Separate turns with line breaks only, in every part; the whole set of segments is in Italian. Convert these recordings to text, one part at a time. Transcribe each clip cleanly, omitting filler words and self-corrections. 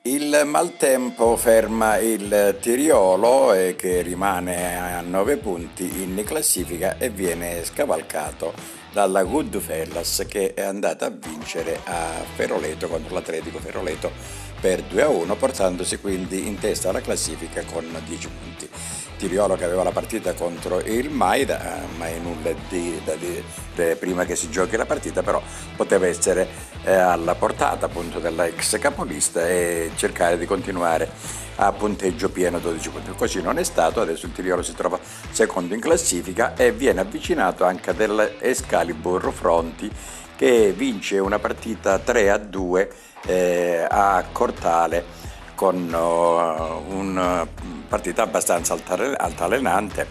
Il maltempo ferma il Tiriolo che rimane a 9 punti in classifica e viene scavalcato dalla Goodfellas che è andata a vincere a Feroleto contro l'Atletico Feroleto per 2-1, portandosi quindi in testa alla classifica con 10 punti. Tiriolo che aveva la partita contro il Maida, mai nulla da dire prima che si giochi la partita, però poteva essere alla portata appunto della ex capolista e cercare di continuare a punteggio pieno 12 punti. Così non è stato, adesso il Tiriolo si trova secondo in classifica e viene avvicinato anche dell'Escalibur Fronti che vince una partita 3-2 a Cortale con una partita abbastanza altalenante.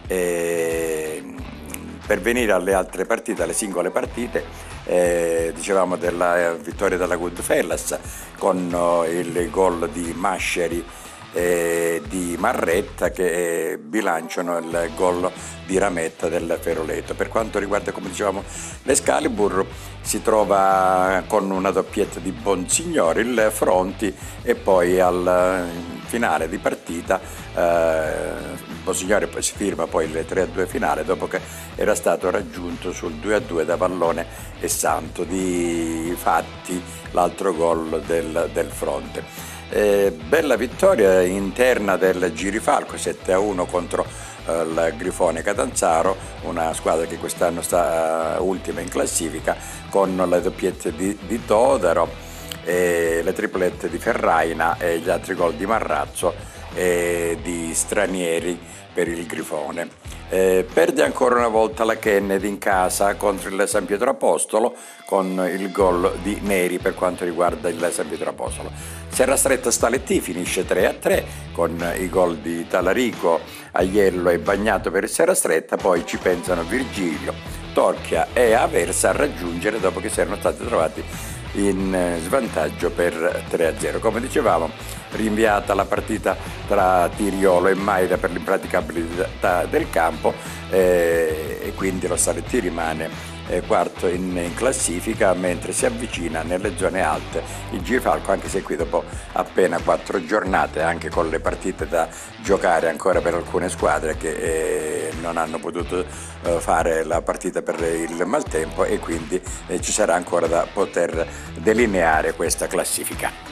Per venire alle altre partite, alle singole partite, dicevamo della vittoria della Goodfellas con il gol di Masceri e di Marretta che bilanciano il gol di Rametta del Feroleto. Per quanto riguarda, come dicevamo, l'Escalibur, si trova con una doppietta di Bonsignore il Fronti e poi al finale di partita Bonsignore si firma poi il 3-2 finale dopo che era stato raggiunto sul 2-2 da Vallone e Santo. Di fatti l'altro gol del Fronte. Bella vittoria interna del Girifalco 7-1 contro il Grifone Catanzaro, una squadra che quest'anno sta ultima in classifica con le doppiette di Todaro, le triplette di Ferraina e gli altri gol di Marrazzo e di Stranieri per il Grifone. Perde ancora una volta la Kennedy in casa contro il San Pietro Apostolo con il gol di Neri per quanto riguarda il San Pietro Apostolo. Serrastretta Staletti finisce 3-3 con i gol di Talarico, Aiello e Bagnato per il Serrastretta, poi ci pensano Virgilio, Torchia e Aversa a raggiungere dopo che si erano stati trovati in svantaggio per 3-0. Come dicevamo, rinviata la partita tra Tiriolo e Maida per l'impraticabilità del campo e quindi lo Staletti rimane quarto in classifica, mentre si avvicina nelle zone alte il Girifalco, anche se qui dopo appena 4 giornate, anche con le partite da giocare ancora per alcune squadre che non hanno potuto fare la partita per il maltempo e quindi ci sarà ancora da poter delineare questa classifica.